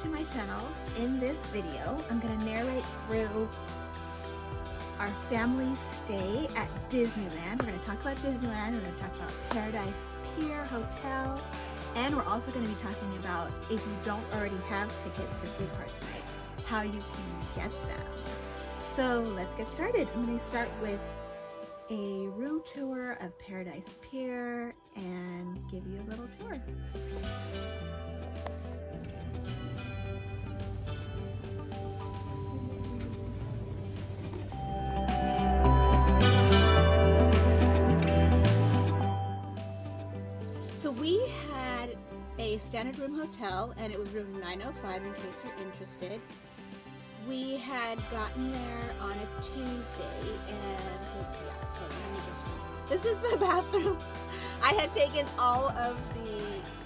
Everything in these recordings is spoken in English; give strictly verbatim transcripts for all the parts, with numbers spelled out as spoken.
to my channel. In this video, I'm going to narrate through our family stay at Disneyland. We're going to talk about Disneyland, we're going to talk about Paradise Pier Hotel, and we're also going to be talking about, if you don't already have tickets to Sweet Hearts Night, how you can get them. So let's get started. I'm going to start with a room tour of Paradise Pier and give you a little tour. So we had a standard room hotel, and it was room nine oh five in case you're interested. We had gotten there on a Tuesday, and yeah, so let me just show. This is the bathroom. I had taken all of the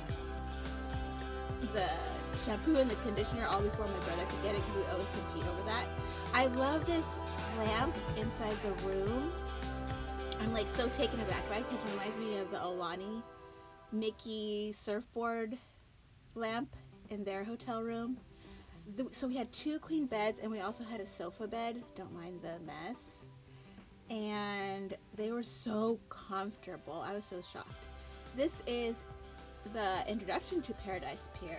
the shampoo and the conditioner all before my brother could get it, because we always compete over that. I love this lamp inside the room. I'm like so taken aback by it because it reminds me of the Aulani Mickey surfboard lamp in their hotel room. The, so we had two queen beds, and we also had a sofa bed. Don't mind the mess. And they were so comfortable. I was so shocked. This is the introduction to Paradise Pier.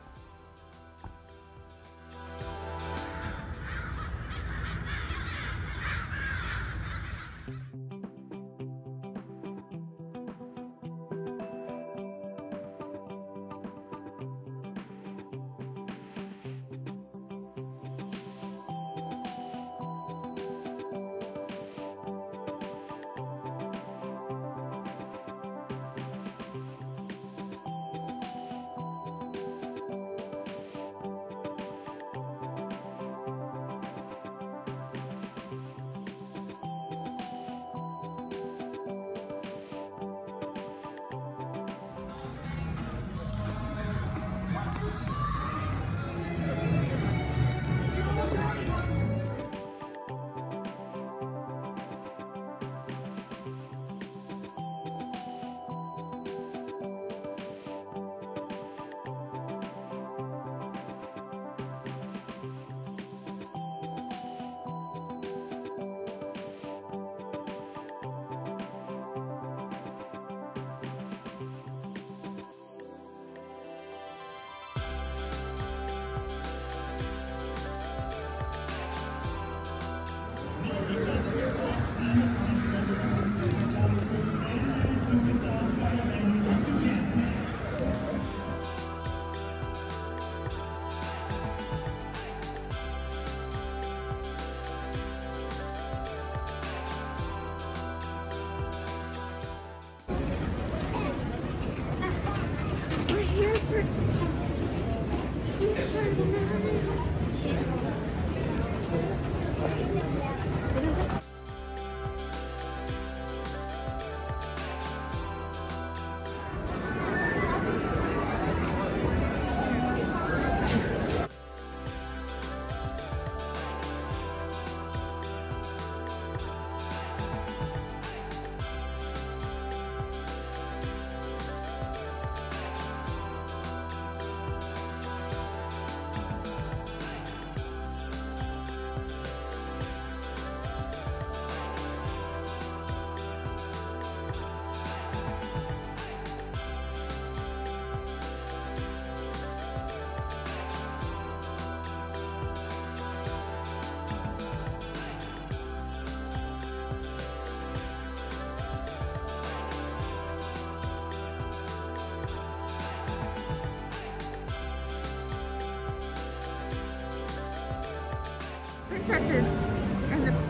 Princesses and the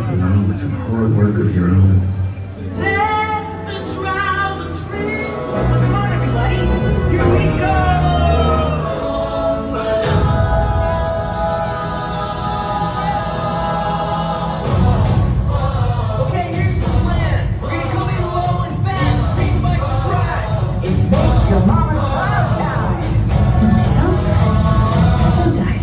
You know, it's a hard work of your own. There's been trials and tricks. Come on, everybody. Here we go. Okay, here's the plan. We're gonna come in low and fast, take you by surprise. It's make your mama's proud time. Note to self, don't die.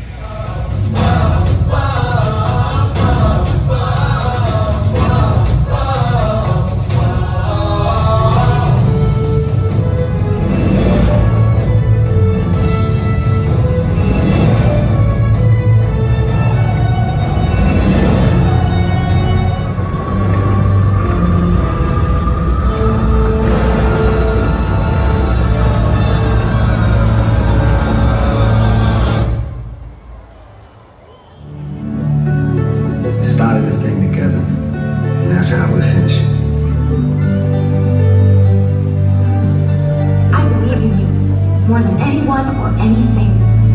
Started this thing together, and that's how we finish it. I believe in you more than anyone or anything.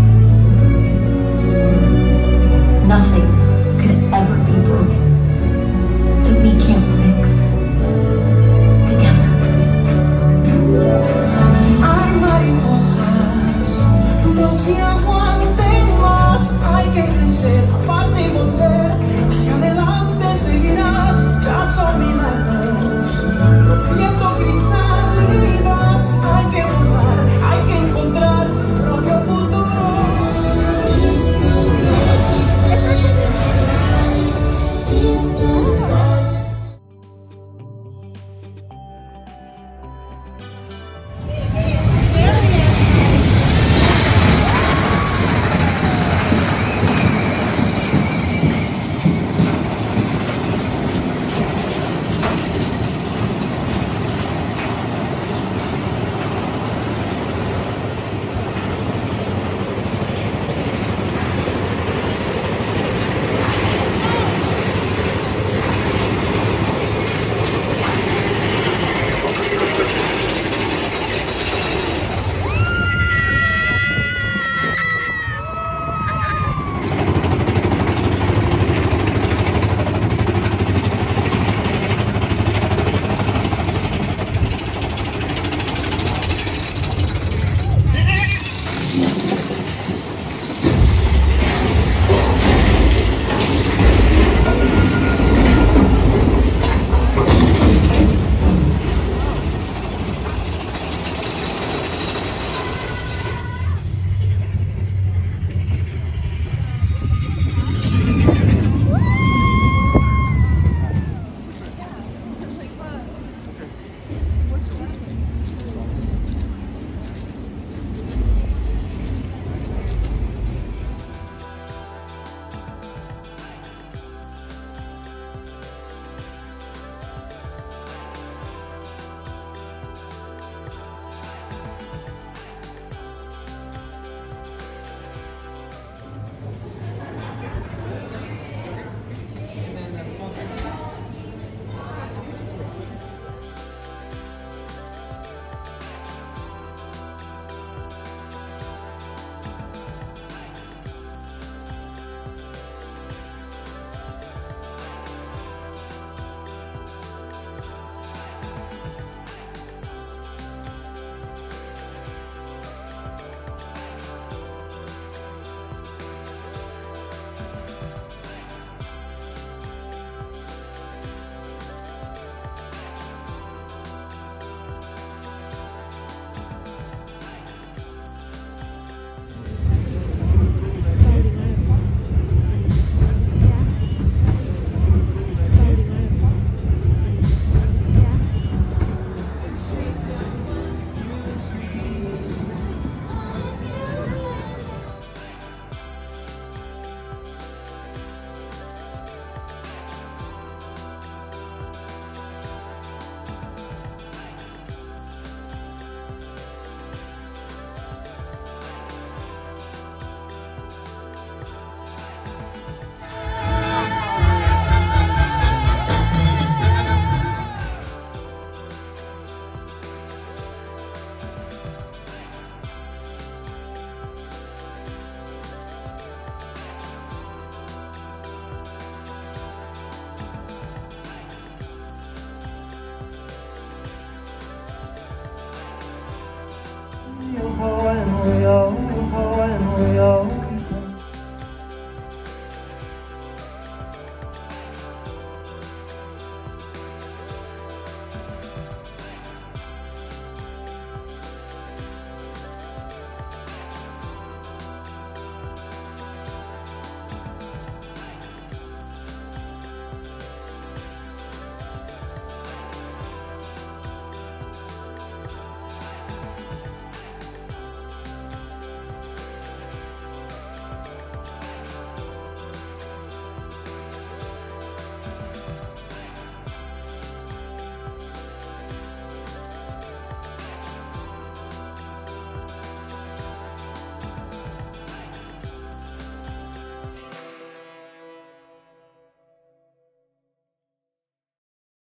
Nothing could ever be broken that we can't fix together. Hay mariposas, no se aguanten más. Hay que crecer, aparte y volver. Hacia adelante seguirás, ya son milagros. Rompiendo crisálidas, hay que volar, hay que encontrar su propio futuro. your heart.